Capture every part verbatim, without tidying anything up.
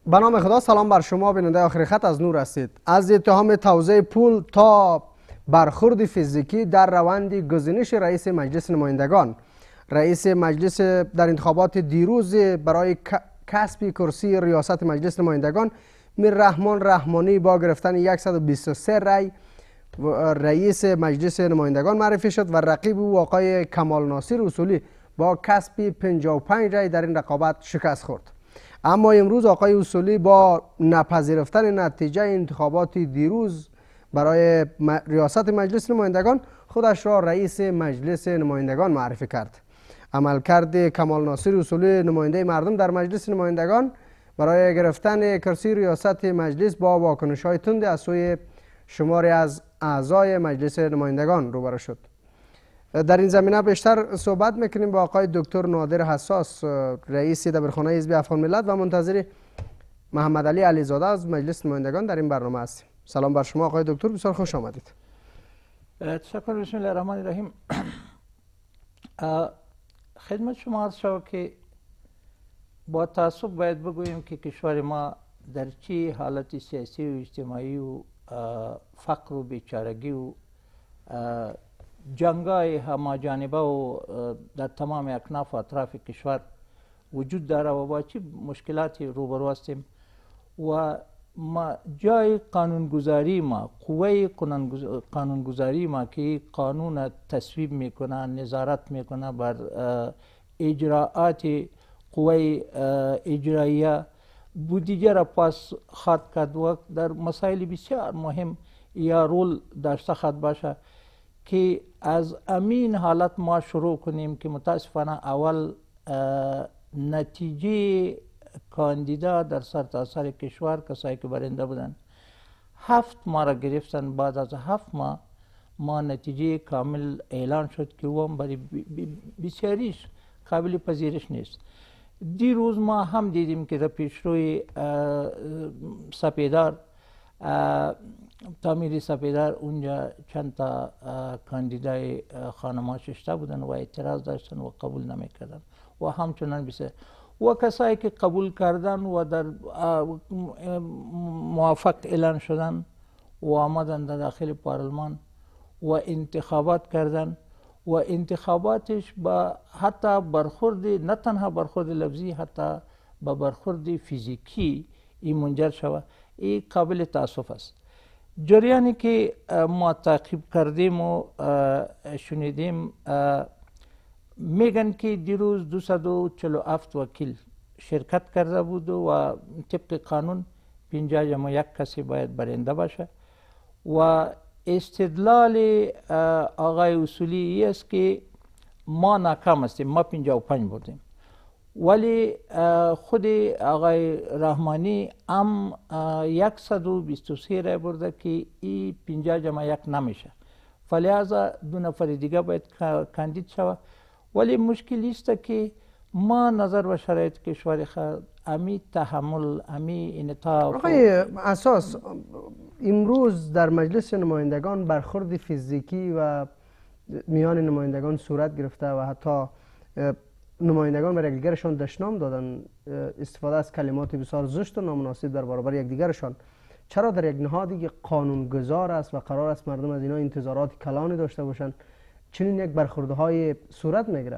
به نام خدا. سلام بر شما بیننده آخرخط از نور هستید. از اتهام توزیع پول تا برخورد فیزیکی در روند گزینش رئیس مجلس نمایندگان، رئیس مجلس در انتخابات دیروز برای کسب کرسی ریاست مجلس نمایندگان میر رحمان رحمانی با گرفتن صد و بیست و سه رای رئیس مجلس نمایندگان معرفی شد و رقیب او آقای کمال ناصر اصولی با کسب پنجاه و پنج رای در این رقابت شکست خورد. اما امروز آقای اصولی با نپذیرفتن نتیجه انتخابات دیروز برای ریاست مجلس نمایندگان خودش را رئیس مجلس نمایندگان معرفی کرد. عملکرد کمال ناصر اصولی نماینده مردم در مجلس نمایندگان برای گرفتن کرسی ریاست مجلس با واکنش‌های تند از سوی شماری از اعضای مجلس نمایندگان روبرو شد. در این زمینه بیشتر صحبت میکنیم با آقای دکتر نادر حساس، رئیس دبیرخانه حزب افغان ملت و منتظر محمد علی علیزاده از مجلس نمایندگان در این برنامه هستیم. سلام بر شما آقای دکتر، بسیار خوش آمدید. تشکر. بسم الله الرحمن الرحیم. خدمت شما عرض شود که با تاسف باید بگوییم که کشور ما در چه حالت سیاسی و اجتماعی و فقر و بیچارگی و جنگای هماجانبه و در تمام اکناف و اطراف کشور وجود داره و با چه مشکلاتی روبرو هستیم و ما جای قانونگذاری ما، قوه قانونگذاری ما که قانون تصویب میکنه، نظارت میکنه بر اجراعات قوه اجراییه، بودجه را پاس خواهد کرد و در مسائل بسیار مهم یا رول داشته خواهد باشه که از امین حالت ما شروع کنیم که متاسفانه اول نتیجه کاندیدا در سرتاسر کشور کسایی که برنده بودن هفت ماه را گرفتن. بعد از هفت ماه ما نتیجه کامل اعلان شد که او هم برای بسیاریش قابل پذیرش نیست. دیروز ما هم دیدیم که در پیشروی سپیدار تعمیر سپیدار اونجا چند تا کاندیدای خانما ششته بودن و اعتراض داشتن و قبول نمیکردن و همچنان بسیار و کسایی که قبول کردن و در موافق اعلان شدن و آمدن در داخل پارلمان و انتخابات کردن و انتخاباتش با حتی برخورد، نه تنها برخورد لفظی، حتی با برخورد فیزیکی این منجر شود. این قابل تاسف است. جریانی که ما تعقیب کردیم و شنیدیم میگن که دیروز دویست و چهل و هفت وکیل شرکت کرده بود و طبق قانون پنجاه جمع یک کسی باید برنده باشه و استدلال آقای اصولی است که ما ناکام هستیم، ما پنجاه و پنج بودیم، ولی خود آقای رحمانی هم صد و بیست و سه رای برده که این پنجاه جمع یک نمیشه، فلذا دو نفر دیگه باید کاندید شود. ولی مشکل است که ما نظر به شرایط کشور خود امی تحمل، امی انعطاف. آقای اساس، امروز در مجلس نمایندگان برخورد فیزیکی و میان نمایندگان صورت گرفته و حتی نمایندگان بر یکدیگرشان دشنام دادن، استفاده از کلمات بسیار زشت و نامناسب در برابر یکدیگرشان. چرا در یک نهادی که قانونگذار است و قرار است مردم از اینا انتظارات کلانی داشته باشند چنین یک برخوردهای صورت میگیره؟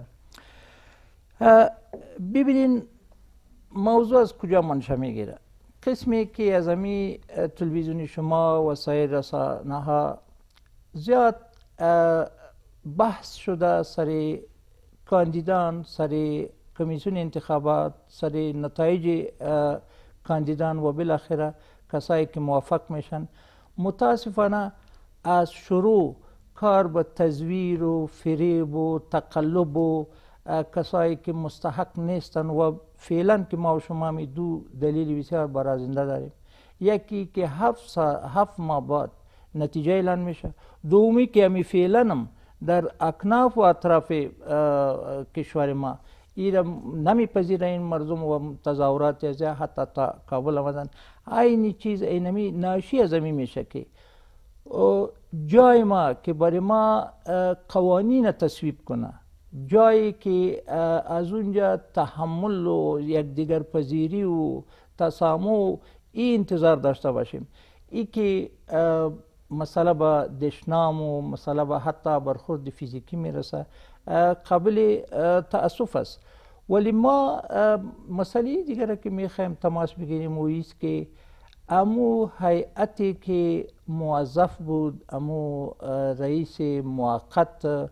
ببینین موضوع از کجا منشأ میگیره. قسمی که از امی تلویزیون شما و سایر رسانه ها زیاد بحث شده سر کاندیدان، سر کمیسیون انتخابات، سر نتایج کاندیدان و بالاخره کسایی که موفق میشن. متاسفانه از شروع کار به تزویر و فریب و تقلب و کسایی که مستحق نیستن و فعلا که ما و شما می دو دلیل بسیار برازنده داریم. یکی که هفت, هفت ماه بعد نتیجه اعلان میشه، دومی که همی فعلا هم در اکناف و اطراف کشور ما ایره نمیپذیره این مردم و تظاهرات از حتی تا کابل آمدن. این چیز اینمی ناشی از امی میشه که جای ما که برای ما قوانین تصویب کنه، جایی که از اونجا تحمل و یک دیگر پذیری و تسامح این انتظار داشته باشیم. ای که مسئله به دشنام و مسئله به حتی برخورد فیزیکی میرسه قابل تأسف است. ولی ما مسئله دیگر که میخوایم تماس بگیریم و ایست که امو هیئتی که موظف بود، امو رئیس موقت،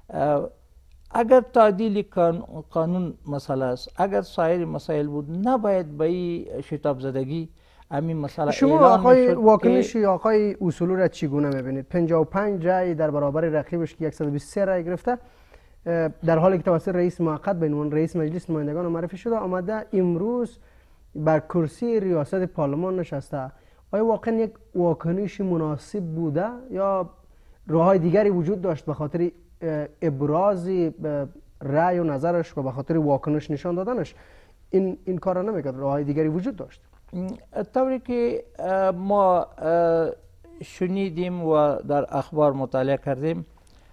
اگر تعدیل قانون مسئله است، اگر سایر مسائل بود، نباید به این شتاب زدگی همین مسئله شما اعلان آقای میشد. واکنش آقای اصولی را چگونه میبینید؟ پنجاه و پنج رای در برابر رقیبش که صد و بیست و سه رای گرفته، در حالی که توسط رئیس موقت به عنوان رئیس مجلس نمایندگان معرفی شده، آمده امروز بر کرسی ریاست پارلمان نشسته. آیا واقعا یک واکنش مناسب بوده یا راههای دیگری وجود داشت به خاطر ابراز رأی و نظرش و به خاطر واکنش نشان دادنش این این کار را نمیکرد؟ راههای دیگری وجود داشت؟ طوری که ما شنیدیم و در اخبار مطالعه کردیم،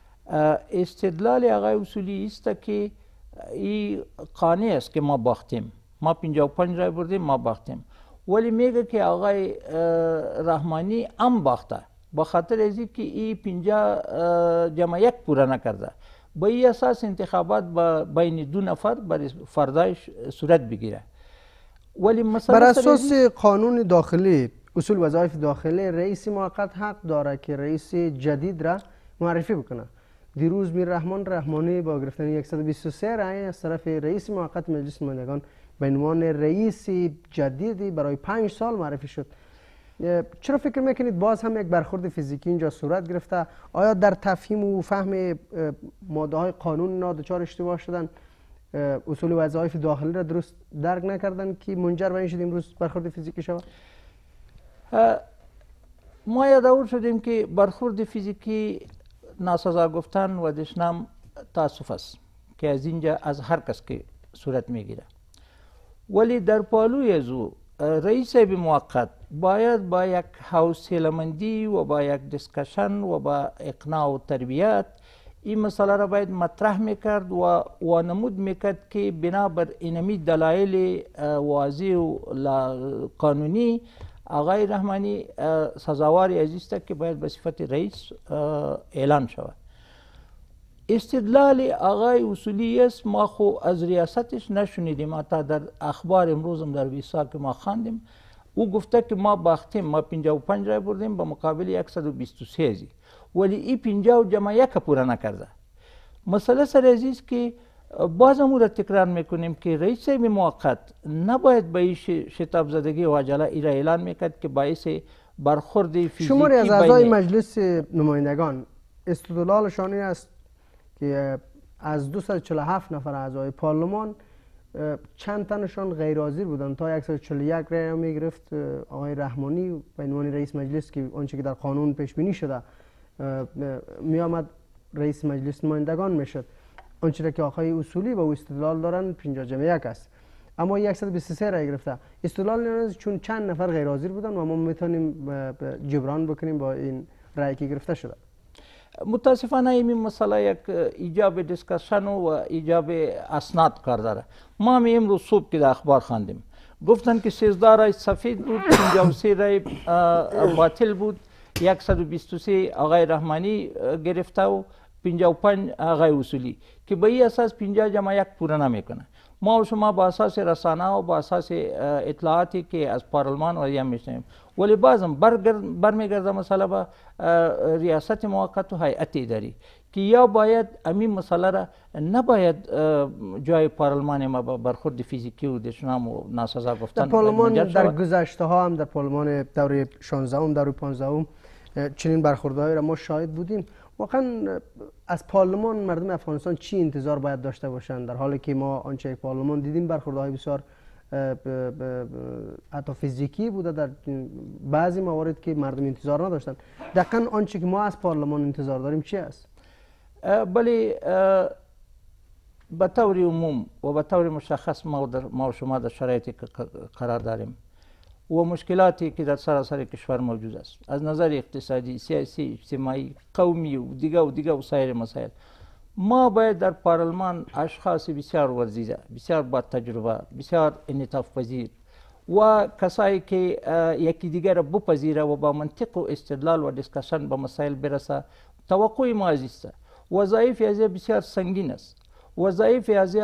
استدلال آقای اصولی است که این قانع است که ما باختیم، ما پنجاه و پنج رای بردیم، ما باختیم. ولی میگه که آقای رحمانی هم باخته با خاطر از اینکه این پنجاه جمع یک پوره نکرده. با این اساس انتخابات با بین دو نفر برای فردایش صورت بگیره. ولی بر اساس قانون داخلی، اصول وظایف داخلی، رئیس موقت حق داره که رئیس جدید را معرفی بکنه. دیروز میر رحمان رحمانی با گرفتن صد و بیست و سه رای از طرف رئیس موقت مجلس نمایندگان به عنوان رئیس جدیدی برای پنج سال معرفی شد. چرا فکر میکنید باز هم یک برخورد فیزیکی اینجا صورت گرفته؟ آیا در تفهیم و فهم ماده های قانون اینا دچار اشتباه شدن؟ اصول وظایف داخلی را درست درک نکردن که منجر به این شد امروز برخورد فیزیکی شود؟ ما یادآور شدیم که برخورد فیزیکی ناسزا گفتن و دشنام تاسف است که از اینجا از هر کس که صورت میگیره. ولی در پالوی از او رئیس موقت باید با یک حوصله‌مندی و با یک دیسکشن و با اقناع و تربیت این مسئله را باید مطرح میکرد و وانمود میکرد که بنابر اینمی دلایل واضح و قانونی آقای رحمانی سزاواری از است که باید به صفت رئیس اعلان شود. استدلال آقای اصولی است، ما خو از ریاستش نشنیدیم، حتی در اخبار امروز هم در ویسا که ما خواندیم او گفته که ما باختیم، ما پنجاه و پنج رای بردیم به مقابل صد و بیست و سه، ولی این پنجاه جمع یک پوره نکرده. مسئله سر عزیز که باز هم را تکرار میکنیم که رئیس موقت نباید به این شتاب زدگی و عجله ای را اعلان میکرد که باعث برخورد فیزیکی شماری از اعضای مجلس نمایندگان استدلالشان این است که از دویست و چهل و هفت نفر اعضای پارلمان چند تنشان غیر حاضر بودند تا صد و چهل و یک رای می گرفت آقای رحمانی به عنوان رئیس مجلس که آنچه که در قانون پیش بینی شده می آمد رئیس مجلس نمایندگان میشد. آنچه که آقای اصولی با استدلال دارن پنجاه جمع یک است، اما صد و بیست و سه رای گرفته. استدلال نیاز چون چند نفر غیر حاضر بودن و ما میتونیم جبران بکنیم با این رای که گرفته شده. متاسفانه این مسئله یک ایجاب دیسکشن و ایجاب اسناد کار داره. ما هم امروز صبح که در اخبار خواندیم گفتن که سیزده رای سفید بود، پنجاه و سه رای باطل بود، صد و بیست و سه آقای رحمانی گرفته و پنجاه و پنج آقای اصولی که به این اساس پنجاه جمع یک پوره نمیکنه. ما و شما با اساس رسانه و با اساس اطلاعاتی که از پارلمان و یم میشنیم، ولی بازم برمیگرده مسئله به ریاست موقت و هیئت اداری که یا باید همین مسئله را نباید جای پارلمان ما با برخورد فیزیکی و دشنام و ناسزا گفتن در پارلمان در گذشته ها هم در پارلمان دوره شانزده ام دوره پانزده ام چنین برخوردهایی را ما شاهد بودیم. واقعا از پارلمان مردم افغانستان چی انتظار باید داشته باشند در حالی که ما آنچه پارلمان دیدیم برخوردهای بسیار حتی فیزیکی بوده در بعضی موارد که مردم انتظار نداشتن؟ دقیقاً آنچه که ما از پارلمان انتظار داریم چی است؟ بله، به طور عموم و به طور مشخص ما در ما و شما در شرایطی که قرار داریم و مشکلاتی که در سراسر کشور موجود است از نظر اقتصادی، سیاسی، اجتماعی، قومی و دیگه و دیگه و سایر مسائل، ما باید در پارلمان اشخاص بسیار ورزیده، بسیار با تجربه، بسیار انعطاف پذیر و کسایی که یکی دیگر را بپذیره و با منطق و استدلال و دیسکشن به مسائل برسه. توقع ما از است. وظایف از بسیار سنگین است. وظایف از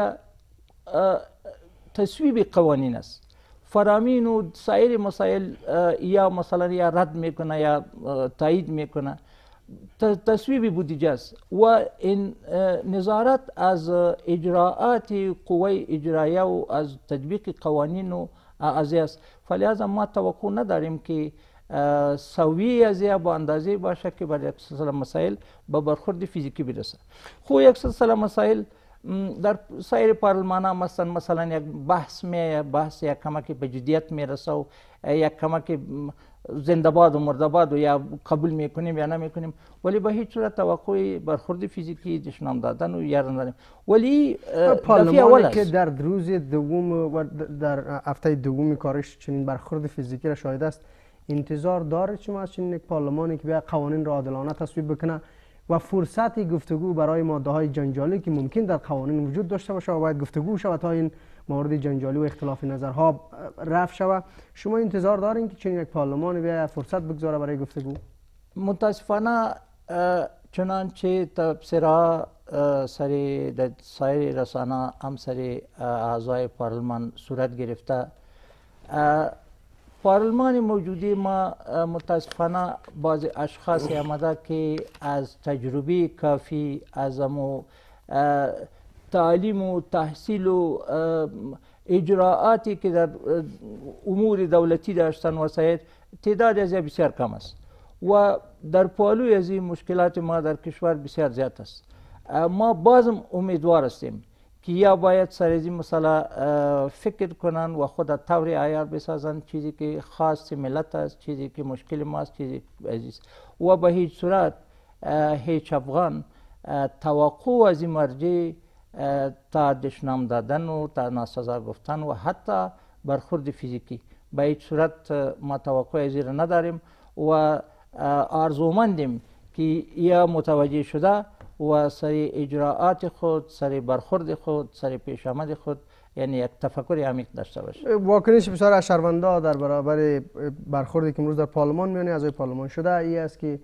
تصویب قوانین است. فرامین و سایر مسائل یا مثلا یا رد میکنه یا تایید میکنه. تصویب بودجه است و این نظارت از اجراعات قوه اجرایه و از تطبیق قوانین و از است. فلذا ما توقع نداریم که سویه از با اندازه باشه که برای یک سلسله مسائل به برخورد فیزیکی برسه. خو یک سلسله مسائل در سایر پارلمان ها مثلا مثلا یک بحث می بحث یک کمک به جدیت میرسه و یک کمک زنده باد و مرده باد و یا قبول میکنیم یا نمیکنیم، ولی به هیچ صورت توقع برخورد فیزیکی دشنام دادن و یا نداریم. ولی دفعه اول که در روز دوم و در هفته دوم کارش چنین برخورد فیزیکی را شاهد است، انتظار داره شما از چنین یک پارلمانی که بیا قوانین را عادلانه تصویب بکنه و فرصتی گفتگو برای ماده های جنجالی که ممکن در قوانین وجود داشته باشه و باید گفتگو شود تا این مورد جنجالی و اختلاف نظرها رفع شود، شما انتظار دارین که چنین یک پارلمان بیا فرصت بگذاره برای گفتگو؟ متاسفانه چنانچه تبصره سر در سایر رسانه هم سر اعضای پارلمان صورت گرفته، پارلمان موجودی ما متاسفانه بعض اشخاصی آمده که از تجربه کافی از امو تعلیم و تحصیل و اجراعاتی که در امور دولتی داشتن وسایل تعداد از بسیار کم است و در پالوی از این مشکلات ما در کشور بسیار زیاد است. ما بازم امیدوار هستیم که یا باید سر از این مسئله فکر کنن و خود طور عیار بسازن، چیزی که خاص ملت است، چیزی که مشکل ما است، چیزی عزیز و به هیچ صورت هیچ افغان توقع از این مرجع تا دشنام دادن و تا ناسزا گفتن و حتی برخورد فیزیکی به هیچ صورت ما توقع از این نداریم و آرزومندیم که یا متوجه شده و سر اجراعات خود، سر برخورد خود، سر پیش آمد خود یعنی یک تفکر عمیق داشته باشه. واکنش بسیار از شهروندان در برابر برخوردی که امروز در پارلمان میان اعضای پارلمان شده ای است که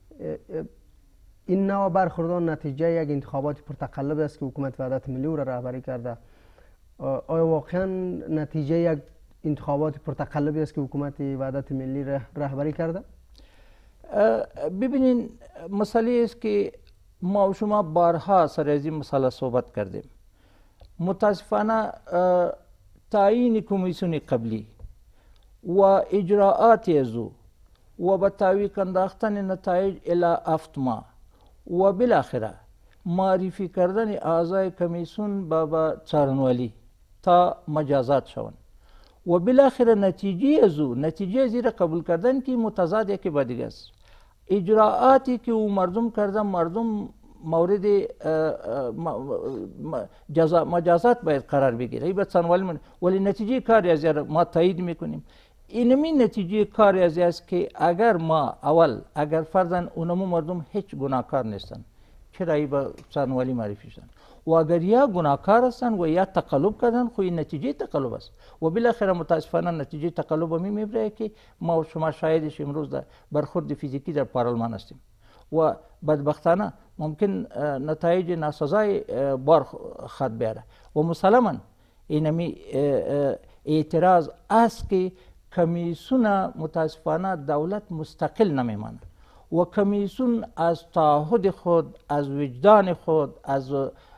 این نوع برخوردان نتیجه یک انتخابات پرتقلب است که حکومت وحدت ملی او را رهبری کرده. آیا واقعا نتیجه یک انتخابات پرتقلبی است که حکومت وحدت ملی رهبری کرده؟ ببینین مسئله است که ما و شما بارها سر از این مسئله صحبت کردیم. متاسفانه تعیین کمیسیون قبلی و اجراعات از او و به تعویق انداختن نتایج الی هفت ماه و بالاخره معرفی کردن اعضای کمیسیون به څارنوالي تا مجازات شوند و بالاخره نتیجه از او نتیجه از را قبول کردن که متضاد یکی با دیگه است. اجراعاتی که او مردم کردن، مردم مورد مجازات باید قرار بگیره. ای باید څارنوالي من ولی نتیجه کاری از ما تایید میکنیم. اینمی نتیجه کاری از است که اگر ما اول اگر فرضاً اونمو مردم هیچ گناهکار نیستن، چرا ای با څارنوالي معرفی شدن؟ و اگر یا گناهکار هستن و یا تقلب کردن، خو این نتیجه تقلب است و بالاخره متاسفانه نتیجه تقلب می میبره که ما و شما شاهدش امروز در برخورد فیزیکی در پارلمان هستیم و بدبختانه ممکن نتایج ناسزای بار خط بیاره و مسلما اینمی اعتراض است که کمیسیون متاسفانه دولت مستقل نمیمانه و کمیسیون از تعهد خود، از وجدان خود، از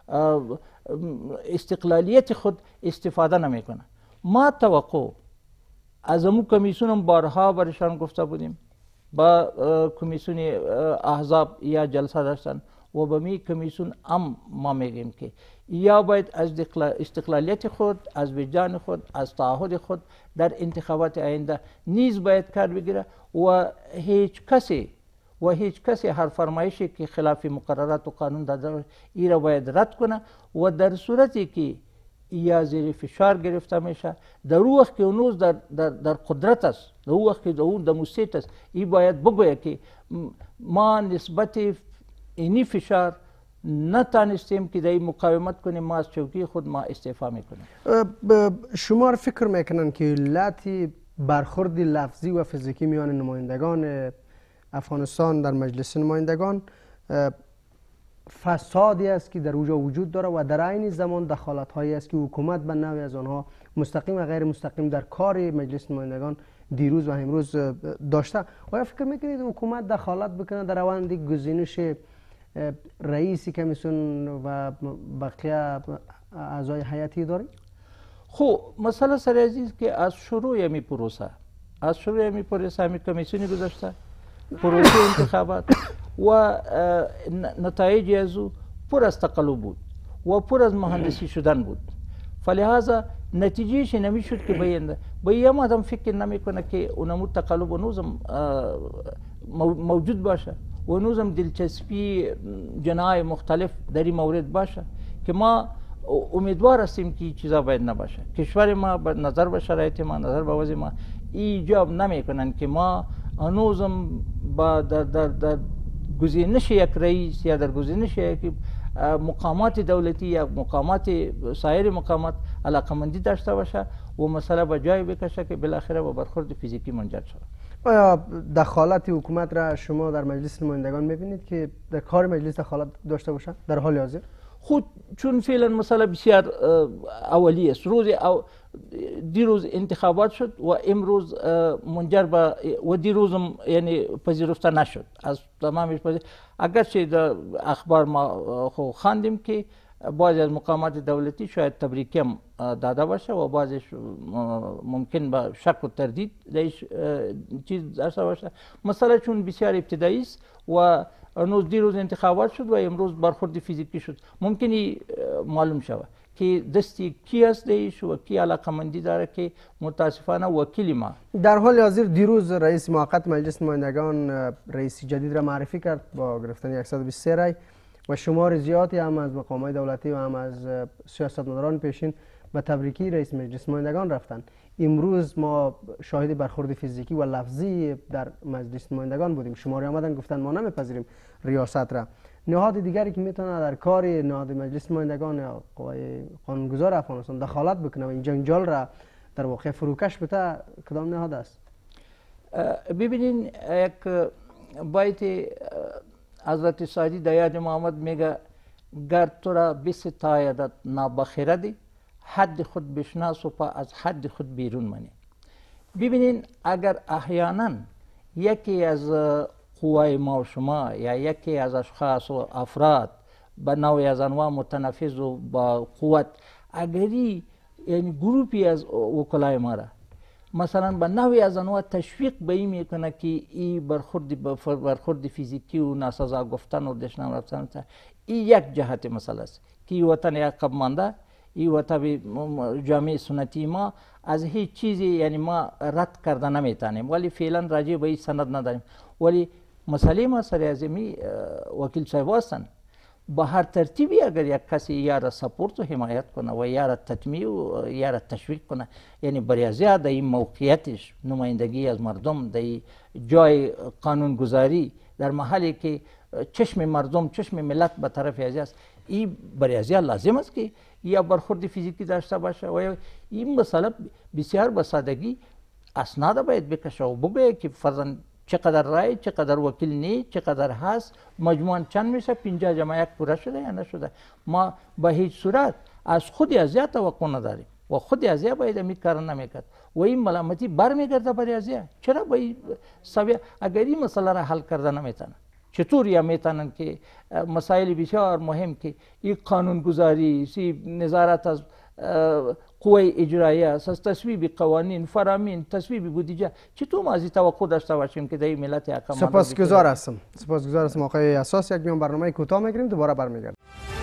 استقلالیت خود استفاده نمیکنه. ما توقع از امو کمیسیون بارها برشان گفته بودیم، با کمیسیون احزاب یا جلسه داشتن و به می کمیسیون هم ما میگیم که یا باید از استقلالیت خود، از وجدان خود، از تعهد خود در انتخابات آینده نیز باید کار بگیره و هیچ کسی و هیچ کسی هر فرمایشی که خلاف مقررات و قانون داده ای را باید رد کنه و در صورتی که یا زیر فشار گرفته میشه، در اون وقت که اونوز در, در, در قدرت است، در اون وقت که اون در موسیت است، ای باید بگوید که ما نسبت اینی فشار نتانستیم که در این مقاومت کنیم، ما از چوکی خود ما استعفا میکنیم. شما فکر میکنن که علت برخورد لفظی و فیزیکی میان نمایندگان افغانستان در مجلس نمایندگان فسادی است که در اونجا وجود داره و در عین زمان دخالت هایی است که حکومت به نوعی از آنها مستقیم و غیر مستقیم در کار مجلس نمایندگان دیروز و امروز داشته؟ آیا فکر میکنید حکومت دخالت بکنه در روند گزینش رئیس کمیسیون و بقیه اعضای هیئت اداری؟ خب مسئله سر عزیز که از شروع می پروسه از شروع می پروسه می کمیسیونی گذاشته، پروسه انتخابات و نتایج از او پر از تقلب بود و پر از مهندسی شدن بود. فلهذا نتیجهش نمی شد که باید با یه آدم فکر نمی کنه که اونمو تقلب و نوزم موجود باشه و نوزم دلچسپی جناح مختلف در این مورد باشه که ما امیدوار هستیم که این چیزا باید نباشه. کشور ما به نظر به شرایط ما، نظر به وضع ما ایجاب نمی کنن که ما هنوزم با در, در, در گزینش یک رئیس یا در گزینش یک مقامات دولتی یا مقامات سایر مقامات علاقمندی داشته باشه و مسئله به جای بکشه که بالاخره با برخورد فیزیکی منجر شود. آیا دخالت حکومت را شما در مجلس نمایندگان میبینید که در کار مجلس دخالت داشته باشه در حال حاضر؟ خود چون فعلا مسئله بسیار اولی است. روز او دیروز انتخابات شد و امروز منجر به و دیروز یعنی پذیرفته نشد از تمامش. اگرچه در اخبار ما خواندیم که بعضی از مقامات دولتی شاید تبریکی هم داده باشه و بعضیش ممکن به شک و تردید درش چیز داشته باشه. مسئله چون بسیار ابتدایی است و هنوز دیروز انتخابات شد و امروز برخورد فیزیکی شد، ممکنی معلوم شود که دستی کی است دیش و کی علاقمندی داره که متاسفانه وکیل ما. در حال حاضر دیروز رئیس موقت مجلس نمایندگان رئیس جدید را معرفی کرد با گرفتن صد و بیست و سه رای و شمار زیادی هم از مقامات دولتی و هم از سیاستمداران پیشین به تبریکی رئیس مجلس نمایندگان رفتن. امروز ما شاهد برخورد فیزیکی و لفظی در مجلس نمایندگان بودیم. شماری آمدن گفتن ما نمیپذیریم ریاست را. نهاد دیگری که میتونه در کار نهاد مجلس نمایندگان یا قوای قانونگذار افغانستان دخالت بکنه و این جنجال را در واقع فروکش بده کدام نهاد است؟ ببینین یک بیت حضرت سعدی در یاد محمد میگه گر تو را بستایدت نابخردی حد خود بشناس و پا از حد خود بیرون منی. ببینین اگر احیانا یکی از قوای ما و شما یا یکی از اشخاص و افراد به نوعی از انواع متنفذ و با قوت اگری یعنی گروپی از وکلای ما را مثلا به نوعی از انواع تشویق به این میکنه که این برخورد برخورد فیزیکی و ناسزا گفتن و دشنام رفتن این یک جهت مسئله است که وطن عقب مانده، این وطن جامعه سنتی ما از هیچ چیزی یعنی ما رد کرده نمیتونیم ولی فعلا راجع به این سند نداریم. ولی مسئله ما سر اعظمی وکیل صاحب هستند با هر ترتیبی اگر یک کسی یا را سپورت و حمایت کنه و یا را تطمیع و یا را تشویق کنه یعنی برای زیاد این موقعیتش نمایندگی از مردم در جای قانونگذاری در محلی که چشم مردم چشم ملت به طرف ازی است این برای زیاد لازم است که یا برخورد فیزیکی داشته باشه و این مسئله بسیار به سادگی اسناد باید بکشه و بگه که فرضاً چقدر رای، چقدر وکیل نی، چقدر هست، مجموعاً چند میشه، پنجاه جمع یک پوره شده یا نشده. ما به هیچ صورت از خود ازیا توقع نداریم و خود ازیا باید امی کار نمیکرد و این ملامتی برمیگرده برای ازیا. چرا باید سویه اگر این مسئله را حل کرده نمیتونن؟ چطور یا میتونن که مسائل بسیار مهم که این قانونگذاری، سی نظارت از قوه اجرایی است، از تصویب قوانین، فرامین، تصویب بودجه، چطور ما از این توقع داشته باشیم که در این ملت حکم سپاسگزار هستم. سپاسگزار هستم آقای اساس. یک میان برنامه کوتاه میگیریم دوباره برمیگردیم.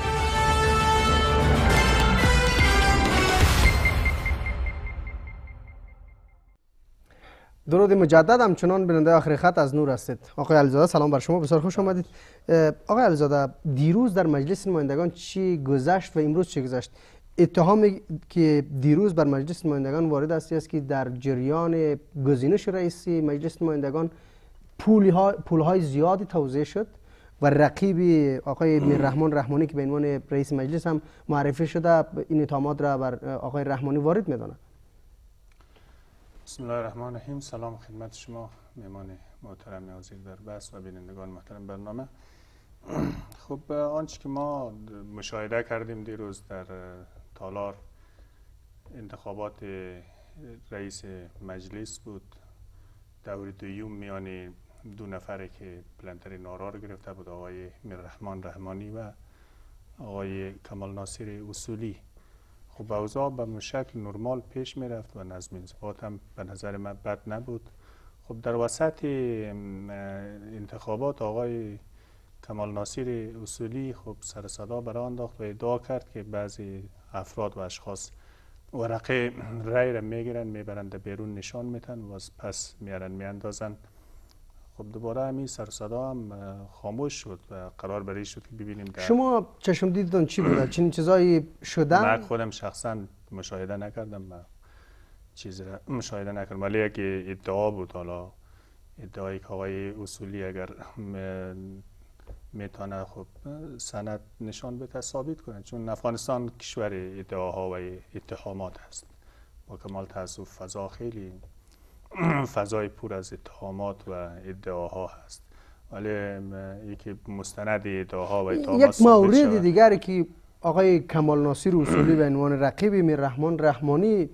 درود مجدد. همچنان بیننده آخرخط از نور هستید. آقای علیزاده سلام بر شما، بسیار خوش آمدید. آقای علیزاده دیروز در مجلس نمایندگان چی گذشت و امروز چی گذشت؟ اتهامی که دیروز بر مجلس نمایندگان وارد است که در جریان گزینش رئیس مجلس نمایندگان پول‌های پول‌های زیادی توزیع شد و رقیب آقای رحمان رحمانی که به عنوان رئیس مجلس هم معرفی شده این اتهامات را بر آقای رحمانی وارد میدانه. بسم الله الرحمن الرحیم. سلام خدمت شما مهمان محترم حاضر در بحث و بینندگان محترم برنامه. خب آنچه که ما مشاهده کردیم دیروز در تالار انتخابات رئیس مجلس بود، دور دوم میان دو نفره که پلنتر نارا رو گرفته بود، آقای رحمان رحمانی و آقای کمال ناصر اصولی. خب اوضاع به شکل نرمال پیش می رفت و نظم انضباط هم به نظر من بد نبود. خب در وسط انتخابات آقای کمال ناصر اصولی خب سر صدا برآ انداخت و ادعا کرد که بعضی افراد و اشخاص ورقه رای را میگیرن میبرن در بیرون نشان میتن و از پس میارن میاندازن. خب دوباره همین سر صدا هم خاموش شد و قرار برای شد که ببینیم در شما چشم دیدتون چی بوده؟ چنین چیزایی شده؟ من خودم شخصا مشاهده نکردم، من چیزی را مشاهده نکردم، ولی اگه ادعا بود، حالا ادعایی که آقای اصولی اگر میتونه خب سند نشان بده ثابت کنه، چون افغانستان کشور ادعاها و اتهامات است. با کمال تاسف فضا خیلی فضای پر از اتهامات و ادعاها هست، ولی یکی مستند ادعاها و اتهامات یک مورد دیگری که آقای کمال ناصر اصولی به عنوان رقیب رحمان رحمانی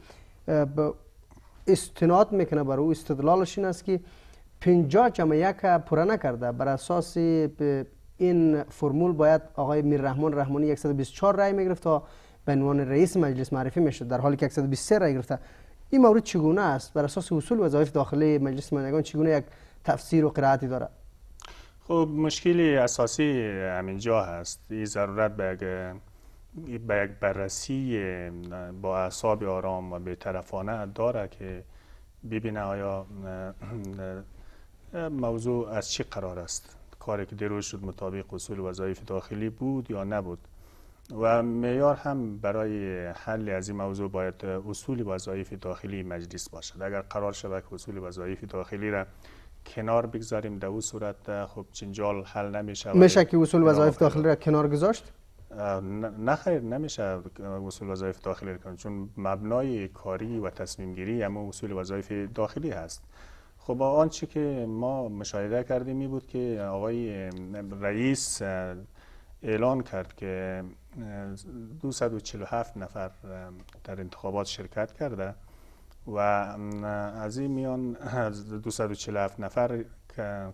استناد میکنه برای او استدلالش این است که پنجاه جمع یک پوره نکرده، بر اساس این فرمول باید آقای میر رحمان رحمانی صد و بیست و چهار رای میگرفت تا به عنوان رئیس مجلس معرفی میشد، در حالی که صد و بیست و سه رای گرفته. این مورد چگونه است؟ بر اساس اصول وظایف داخلی مجلس نمایندگان چگونه یک تفسیر و قرائتی داره؟ خب مشکلی اساسی همینجا هست، این ضرورت به به یک بررسی با اعصاب آرام و بی‌طرفانه داره که ببینه آیا موضوع از چی قرار است، کاری که دیروز شد مطابق اصول وظایف داخلی بود یا نبود. و معیار هم برای حل از این موضوع باید اصول وظایف داخلی مجلس باشد. اگر قرار شود که اصول وظایف داخلی را کنار بگذاریم، در اون صورت خب جنجال حل نمیشه. میشه که اصول وظایف داخلی را کنار گذاشت؟ نه خیر، نمیشه اصول وظایف داخلی را کنار، چون مبنای کاری و تصمیم گیری اما اصول وظایف داخلی هست. خب آنچه که ما مشاهده کردیم این بود که آقای رییس اعلان کرد که دویست و چهل و هفت نفر در انتخابات شرکت کرده و از این میان دویست و چهل و هفت نفر که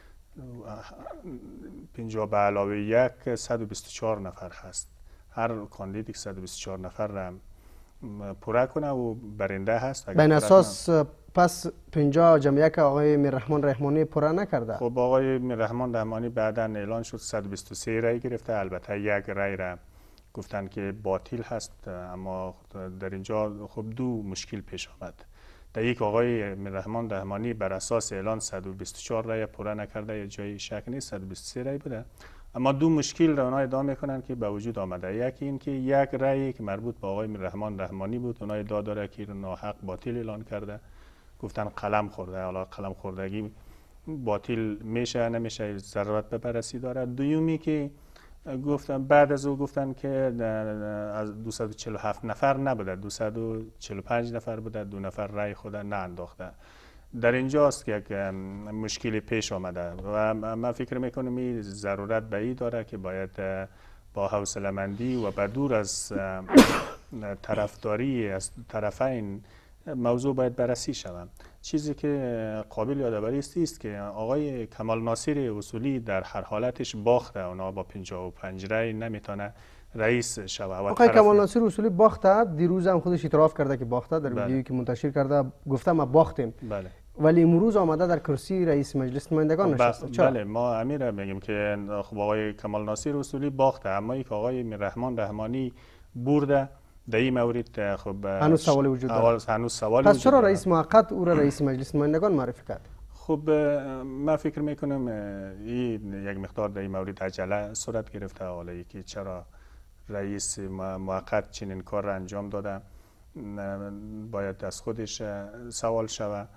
پنجاه به علاوه یک صد و بیست و چهار نفر هست. هر کاندیدی که صد و بیست و چهار نفر را پوره کنه و برنده هست. بین اساس پس پنجاه جمع یک آقای میر رحمان رحمانی پوره نکرده. خب آقای میر رحمان رحمانی بعدا اعلان شد صد و بیست و سه رای گرفته. البته یک رای را گفتن که باطل هست، اما در اینجا خب دو مشکل پیش آمد. در یک آقای میر رحمان رحمانی بر اساس اعلان صد و بیست و چهار رای پوره نکرده، یا جای شک نیست صد و بیست و سه رای بوده، اما دو مشکل را اونها ادعا میکنن که به وجود آمده. یکی این که یک رای که مربوط به آقای میر رحمان رحمانی بود، اونها ادعا داره که ناحق باطل اعلان کرده، گفتن قلم خورده. حالا قلم خوردگی باطل میشه نمیشه، ضرورت به بررسی داره. دومی که گفتن بعد از او گفتن که از دویست و چهل و هفت نفر نبوده، دویست و چهل و پنج نفر بوده، دو نفر رای خود نه انداخته. در اینجاست که یک مشکلی پیش آمده و من فکر میکنم این ضرورت به این داره که باید با حوصله‌مندی و به دور از طرفداری از طرفین موضوع باید بررسی شود. چیزی که قابل یادآوری است که آقای کمال ناصر اصولی در هر حالتش باخته، اونا با پنجاه و پنج رای نمیتونه رئیس شود. آقای کمال ناصر اصولی باخته، دیروز هم خودش اعتراف کرده که باخته، در ویدیویی که منتشر کرده گفته ما باختیم. بله. ولی امروز آمده در کرسی رئیس مجلس نمایندگان نشسته. چرا؟ بله، ما امیر میگیم که خب آقای کمال ناصر اصولی باخته، اما یک آقای رحمان رحمانی برده. در این مورد خب هنوز سوالی وجود داره. هنوز سوالی پس چرا رئیس موقت او را رئیس مجلس نمایندگان معرفی کرد؟ خب من فکر میکنم این یک مقدار در این مورد عجله صورت گرفته. حالا که چرا رئیس موقت چنین کار را انجام داده باید از خودش سوال شود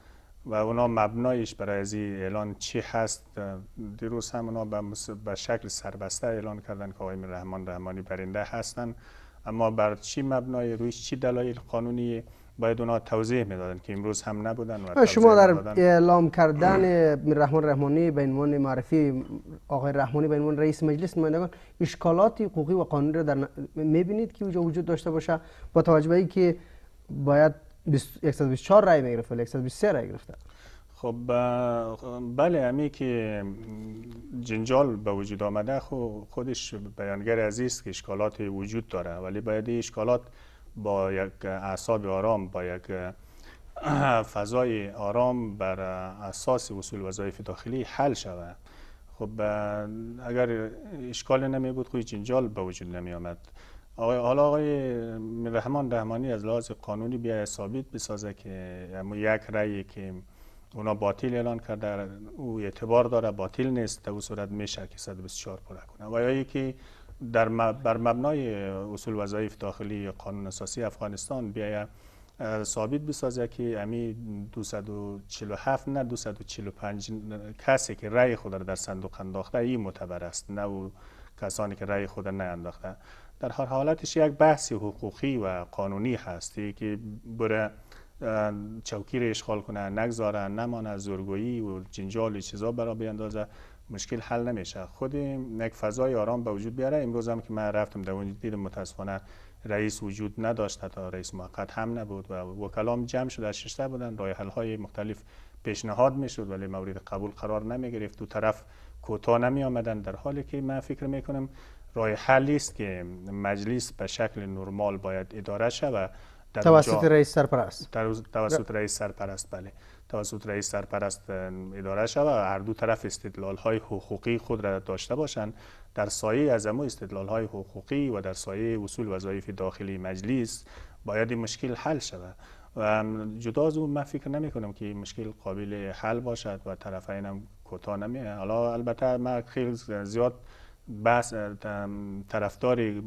و اونا مبنایش برای از این اعلان چی هست. دیروز هم اونا به شکل سربسته اعلان کردن که آقای رحمان رحمانی برنده هستن، اما بر چی مبنای، روی چی دلایل قانونی باید اونا توضیح میدادن که امروز هم نبودن. و شما در اعلام کردن رحمان رحمانی به عنوان معرفی آقای رحمانی به عنوان رئیس مجلس نمایندگان اشکالات حقوقی و قانونی را در میبینید که اونجا وجود داشته باشه، با توجه به اینکه باید صد و بیست و چهار رای میگرفت ولی صد و بیست و سه رای گرفته؟ خب بله، امی که جنجال به وجود آمده خودش بیانگر از است که اشکالات وجود داره، ولی باید این اشکالات با یک اعصاب آرام، با یک فضای آرام بر اساس اصول وظایف داخلی حل شود. خب اگر اشکال نمی بود خود جنجال به وجود نمی آمد. حالا آقای رحمان رحمانی از لحاظ قانونی بیا ثابت بسازه که یک رأیی که اونا باطل اعلان کرده او اعتبار داره، باطل نیست، در اون صورت میشه که صد و بیست و چهار پره کنه. و یا که در بر مبنای اصول وظایف داخلی قانون اساسی افغانستان بیا ثابت بسازه که امی دویست و چهل و هفت نه دویست و چهل و پنج کسی که رأی خود را در صندوق انداخته این معتبر است، نه او کسانی که رأی خود نه انداخته. در هر حالتش یک بحث حقوقی و قانونی هستی که بره چوکی را اشغال کنه، نگذاره، نمانه، زورگویی و جنجال چیزا برای بیاندازه، مشکل حل نمیشه. خود یک فضای آرام به وجود بیاره. امروز هم که من رفتم در اونجا دیدم متاسفانه رئیس وجود نداشت، تا رئیس موقت هم نبود و وکلام جمع شده ششته بودن، راه حل های مختلف پیشنهاد میشد ولی مورد قبول قرار نمی گرفت، دو طرف کوتاه نمی آمدن، در حالی که من فکر میکنم راه حلی است که مجلس به شکل نرمال باید اداره شود توسط رئیس سرپرست. توسط رئیس سرپرست بله توسط رئیس سرپرست اداره شود و هر دو طرف استدلال های حقوقی خود را داشته باشند. در سایه از امو استدلال های حقوقی و در سایه اصول وظایف داخلی مجلس باید این مشکل حل شود و جدا از اون من فکر نمی کنم که مشکل قابل حل باشد و طرفین هم کوتاه نمی. حالا البته من خیلی زیاد بحث طرفدار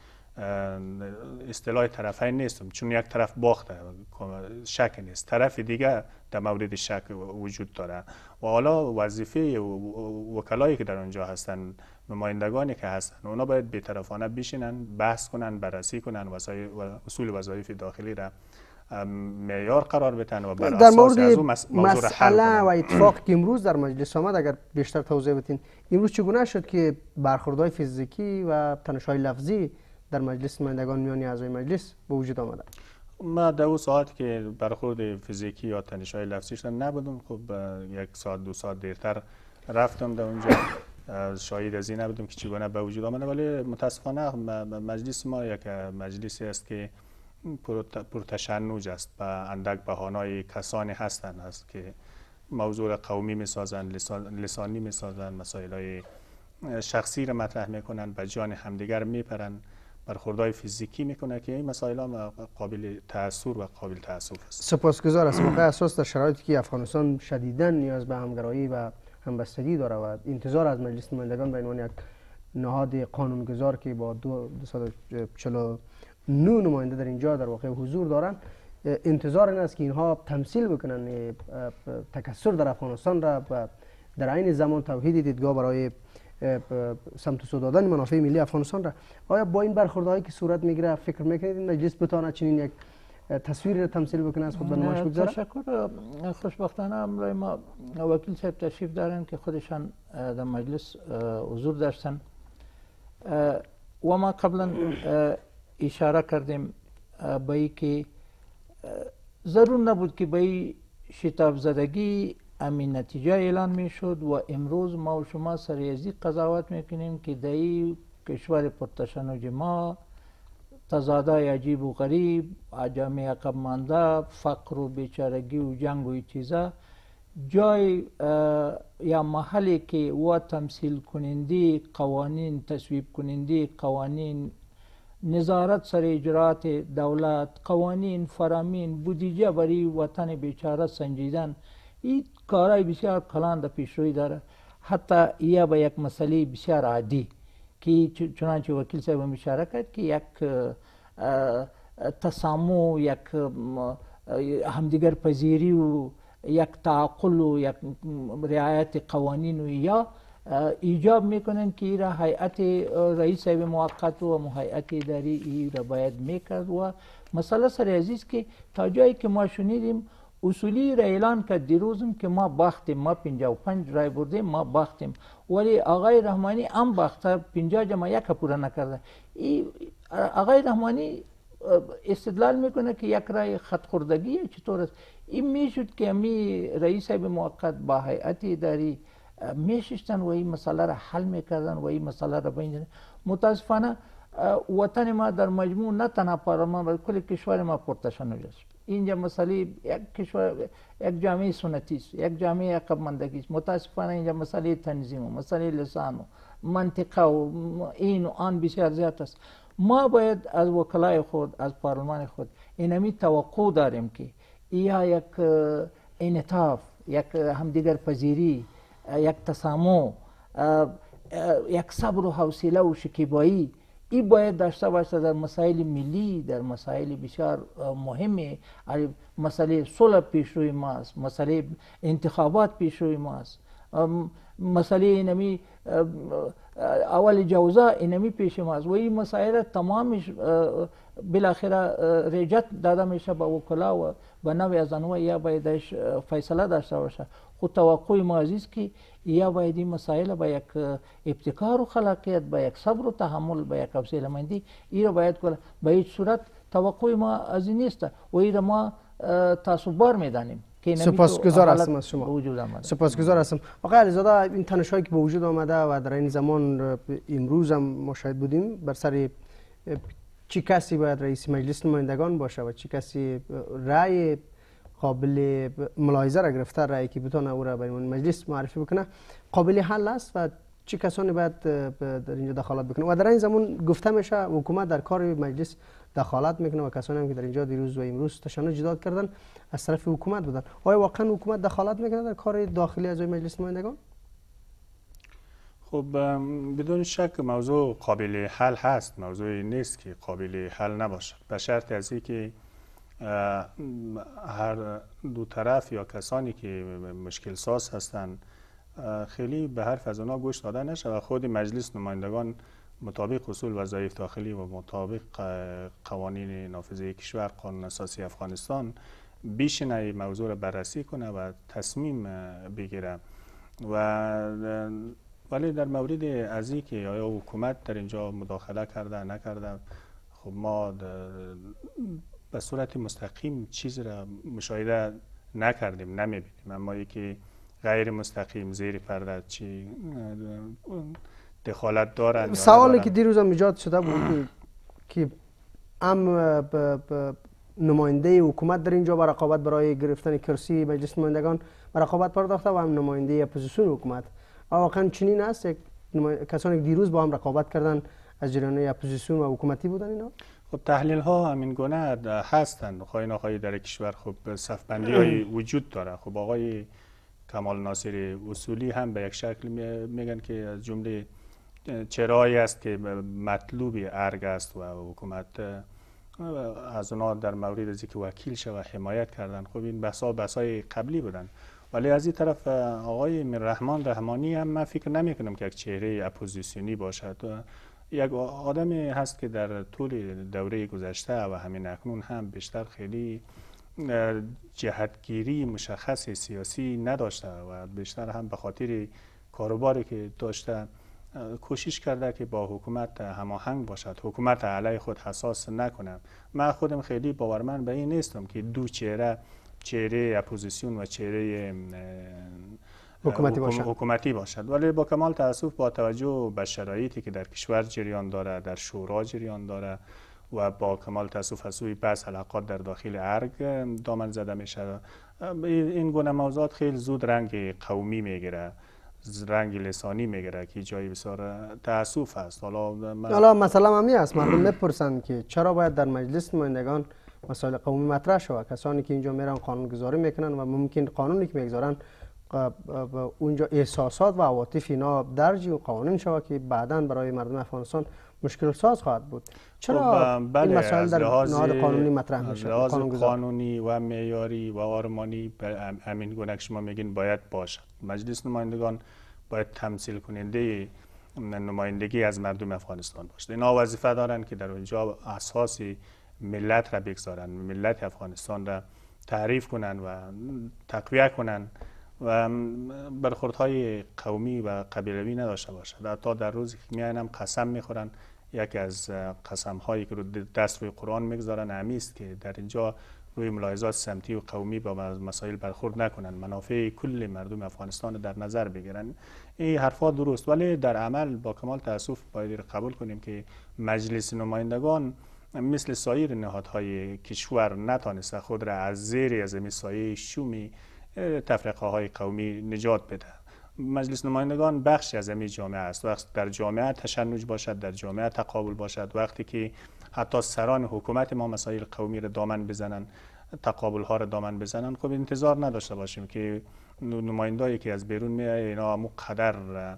اصطلاح طرفین نیستم، چون یک طرف باخته شک نیست، طرف دیگه در مورد شک وجود داره و حالا وظیفه وکلایی که در اونجا هستن، نمایندگانی که هستن، اونا باید بی‌طرفانه بشینن، بحث کنن، بررسی کنن و اصول وظایف داخلی را معیار قرار بدن و بر در اساس از مورد مسئله و اتفاقی که امروز در مجلس آمد اگر بیشتر توضیح بدین، امروز چگونه شد که برخوردهای فیزیکی و تنش‌های لفظی در مجلس نمایندگان میان اعضای مجلس به وجود آمده؟ ما در اون ساعت که برخورد فیزیکی یا تنش‌های لفظیش نبودم، خب یک ساعت دو ساعت دیرتر رفتم در اونجا، شاهد از این نبودم که چگونه به وجود آمده، ولی متاسفانه مجلس ما یک مجلسی است که پرتشنج است و اندک بهانه‌های کسانی هستند است که موضوع قومی میسازند، لسانی میسازند، مسائل شخصی را مطرح میکنند، به جان همدیگر میپرند، برخوردهای فیزیکی میکنه که این مسائل هم قابل تأثیر و قابل تأسف است. سپاسگزار است. موقع اساس در شرایطی که افغانستان شدیداً نیاز به همگرایی و همبستگی داره و انتظار از مجلس نمایندگان به عنوان یک نهاد قانونگذار که با دویست و چهل و نه نماینده در اینجا در واقع حضور دارن، انتظار این است که اینها تمثیل بکنن تکثر در افغانستان را و در عین زمان توحید دیدگاه برای سمت سو دادن منافع ملی افغانستان را. آیا با این برخوردهایی که صورت میگیره فکر میکنید مجلس بتونه چنین یک تصویر را تمثیل بکنه از خود به نمایش بگذاره؟ تشکر. خوشبختانه امروز ما وکیل صاحب تشریف دارن که خودشان در مجلس حضور داشتن و ما قبلا اشاره کردیم به این که ضرور نبود که به این شتاب زدگی همین نتیجه اعلان می شد و امروز ما و شما سریزی قضاوت میکنیم که در این کشور پرتشنج ما تضادهای عجیب و غریب، جامعه عقب مانده، فقر و بیچارگی و جنگ و چیزا جای یا محلی که و تمثیل کننده قوانین، تصویب کننده قوانین، نظارت سر اجرات دولت، قوانین، فرامین، بودجه برای وطن بیچاره سنجیدن، این کارهای بسیار کلان در پیشروی داره. حتی یا به یک مسئله بسیار عادی که چنانچه وکیل صاحب اشاره کرد که یک تسامح، یک همدیگر پذیری و یک تعقل و یک رعایت قوانین و یا ایجاب میکنن که این را هیئت رئیس صاحب موقت و هیئت اداری این را باید میکرد. و مسئله سر عزیز که تا جایی که ما شنیدیم اصولی را اعلان کرد دیروزم که ما باختیم، ما پنجاه و پنج رای بردیم، ما باختیم، ولی آقای رحمانی هم باخته، پنجاه جمع یک پورا نکرده. آقای رحمانی استدلال میکنه که یک رای خط خوردگی چطور است. این میشد که امی رئیس صاحب موقت با هیئت اداری میشستن و این مسئله را حل میکردن و این مسئله را بین. متاسفانه وطن ما در مجموع نه تنها پارلمان بلکه کل کشور ما پرتشنج است. اینجا مسئله یک کشور یک جامعه سنتی است، یک جامعه عقب ماندگی است. متاسفانه اینجا مسئله تنظیم و مسئله لسان و منطقه و این و آن بسیار زیاد است. ما باید از وکلای خود، از پارلمان خود اینمی توقع داریم که یا یک انعطاف، یک همدیگر پذیری، یک تسامح، یک صبر و حوصله و شکیبایی این باید داشته باشه در مسائل ملی، در مسائل بسیار مهمه. مسئله صلح پیش روی ماست، مسئله انتخابات پیش روی ماست، مسئله اینمی اول جوزا اینمی پیش ماست و این مسائل تمامش بالاخره رجعت داده میشه به وکلا و به نوع از انواع یا بایدش فیصله داشته باشه. خود توقع ما عزیز که یا باید این مسائل با یک ابتکار و خلاقیت، با یک صبر و تحمل، با یک حوصله مندی این را باید کنه. به هیچ صورت توقع ما از این نیست و این را ما تعصب‌بار میدانیم. سپاسگزار هستم از شما. سپاسگزار هستم. آقای علیزاده، این تنش‌هایی که به وجود آمده و در این زمان امروز هم ما شاهد بودیم بر سر چی کسی باید رئیس مجلس نمایندگان باشه و چی کسی رأی قابل ملاحظه را گرفته، رأیی که بتونه او را به مجلس معرفی بکنه، قابل حل است و چه کسانی باید در اینجا دخالت بکنه. و در این زمان گفته میشه حکومت در کار مجلس دخالت میکنه و کسانی هم که در اینجا دیروز و امروز تشنج ایجاد کردن از طرف حکومت بودن. آیا واقعا حکومت دخالت میکنه در کار داخلی اعضای مجلس نمایندگان؟ خب بدون شک موضوع قابل حل هست، موضوعی نیست که قابل حل نباشد، به شرط از اینکه هر دو طرف یا کسانی که مشکل ساز هستند خیلی به حرف از اونا گوش داده نشه و خود مجلس نمایندگان مطابق اصول وظایف داخلی و مطابق قوانین نافذه کشور، قانون اساسی افغانستان بیشنه موضوع را بررسی کنه و تصمیم بگیره. و ولی در مورد از این که آیا حکومت در اینجا مداخله کرده نکرده، خب ما به صورت مستقیم چیز را مشاهده نکردیم، نمیبینیم. اما یکی غیر مستقیم زیر پرده چی دخالت دارن. سوالی که دیروز هم ایجاد شده بود که هم نماینده حکومت در اینجا برای رقابت برای گرفتن کرسی مجلس نمایندگان برای رقابت پرداخته و هم نماینده اپوزیسیون حکومت. واقعا چنین است؟ یک کسانی که دیروز با هم رقابت کردن از جریان اپوزیسیون و حکومتی بودن اینا؟ خب تحلیل ها همین گونه هستند. خواهی نخواهی در کشور خب صفبندی های وجود داره. خب آقای کمال ناصر اصولی هم به یک شکل میگن که از جمله چرایی است که مطلوب ارگ است و حکومت از اونا در مورد از اینکه وکیل شود حمایت کردن. خب این بحثا بحثای قبلی بودن. ولی از این طرف آقای رحمان رحمانی هم من فکر نمی کنم که یک چهره اپوزیسیونی باشد. یک آدمی هست که در طول دوره گذشته و همین اکنون هم بیشتر خیلی جهتگیری مشخص سیاسی نداشته و بیشتر هم به خاطر کاروباری که داشته کوشش کرده که با حکومت هماهنگ باشد، حکومت علیه خود حساس نکنه. من خودم خیلی باورمند به این نیستم که دو چهره، چهره اپوزیسیون و چهره حکومتی باشد. حکومتی باشد. ولی با کمال تاسف با توجه به شرایطی که در کشور جریان داره، در شورا جریان داره و با کمال تاسف از سوی بعض حلقات در داخل ارگ دامن زده میشه، این گونه موضوعات خیلی زود رنگ قومی میگیره، رنگ لسانی میگیره که جایی بسیار تاسف است. حالا من... حالا مثلا همی است، مردم میپرسند که چرا باید در مجلس نمایندگان مسائل قومی مطرح شود؟ کسانی که اینجا میرن قانون گذاری میکنن و ممکن قانونی که میگذارن اونجا احساسات و عواطف اینا درج و قانون شود که بعدا برای مردم افغانستان مشکل ساز خواهد بود. چرا بله، این مسائل در نهاد قانونی مطرح از میشه؟ لحاظ قانونی و معیاری و آرمانی همین گونه که شما میگین باید باشد. مجلس نمایندگان باید تمثیل کننده نمایندگی از مردم افغانستان باشد. اینا وظیفه دارند که در اونجا اساس ملت را بگذارن، ملت افغانستان را تعریف کنن و تقویت کنن و برخوردهای قومی و قبیلوی نداشته باشد. حتی در روزی که میاین هم قسم میخورن، یکی از قسم هایی که رو دست روی قرآن میگذارن همی است که در اینجا روی ملاحظات سمتی و قومی با مسائل برخورد نکنن، منافع کل مردم افغانستان در نظر بگیرن. این حرفا درست، ولی در عمل با کمال تاسف باید قبول کنیم که مجلس نمایندگان مثل سایر نهادهای کشور نتانسته خود را از زیر از این سایه شومی تفرقه های قومی نجات بده. مجلس نمایندگان بخشی از این جامعه است. وقتی در جامعه تشنج باشد، در جامعه تقابل باشد، وقتی که حتی سران حکومت ما مسائل قومی را دامن بزنن، تقابل ها را دامن بزنن، خب انتظار نداشته باشیم که نمایندهایی که از بیرون میاد اینا همون قدر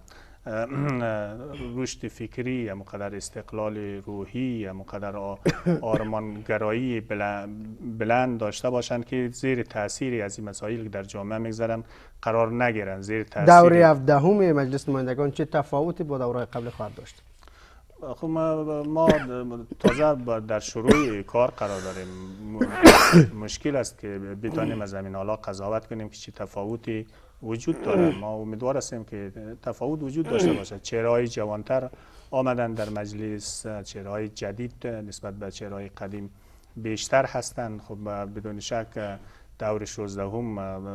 رشد فکری، همون قدر استقلال روحی، همون قدر آرمانگرایی بلند داشته باشند که زیر تأثیری از این مسائل که در جامعه میگذارن قرار نگیرن. زیر تأثیر دوره هفدهم مجلس نمایندگان چه تفاوتی با دوره قبل خواهد داشت؟ خب ما تازه در شروع کار قرار داریم. مشکل است که بتانیم از همین حالا قضاوت کنیم که چه تفاوتی وجود داره. ما امیدوار هستیم که تفاوت وجود داشته باشد. چهره‌های جوانتر آمدن در مجلس، چهره‌های جدید نسبت به چهره‌های قدیم بیشتر هستند. خب بدون شک دور شانزدهم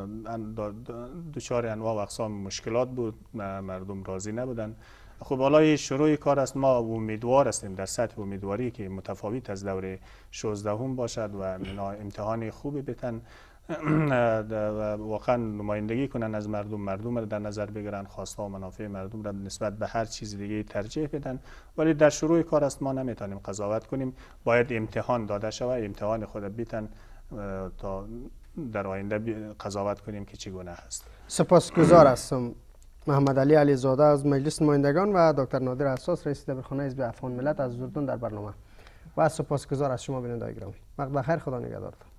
دچار انواع و اقسام مشکلات بود، مردم راضی نبودن. خب حالا شروع کار است. ما امیدوار هستیم در سطح امیدواری که متفاوت از دور شانزدهم باشد و امتحان خوبی بتن واقعا نمایندگی کنن از مردم، مردم را در نظر بگیرن، خواسته و منافع مردم را نسبت به هر چیز دیگه ترجیح بدن. ولی در شروع کار است، ما نمیتونیم قضاوت کنیم. باید امتحان داده شود، امتحان خود بیتن تا در آینده قضاوت کنیم که چگونه هست. سپاسگزار هستم محمد علی علیزاده از مجلس نمایندگان و دکتر نادر اساس رئیس دبیرخانه حزب افغان ملت از زوردون در برنامه و سپاسگزار از شما بینندگان گرامی. وقت بخیر، خدا نگهدارتان.